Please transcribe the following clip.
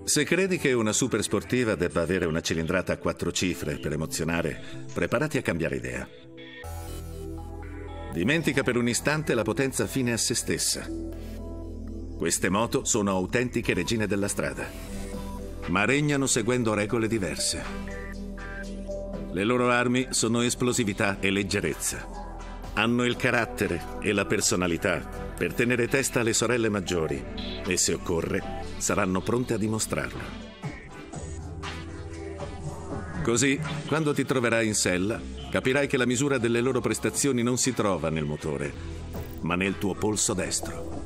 Se credi che una super sportiva debba avere una cilindrata a 4 cifre per emozionare, preparati a cambiare idea. Dimentica per un istante la potenza fine a se stessa. Queste moto sono autentiche regine della strada, ma regnano seguendo regole diverse. Le loro armi sono esplosività e leggerezza. Hanno il carattere e la personalità per tenere testa alle sorelle maggiori e, se occorre, saranno pronte a dimostrarlo. Così, quando ti troverai in sella, capirai che la misura delle loro prestazioni non si trova nel motore, ma nel tuo polso destro.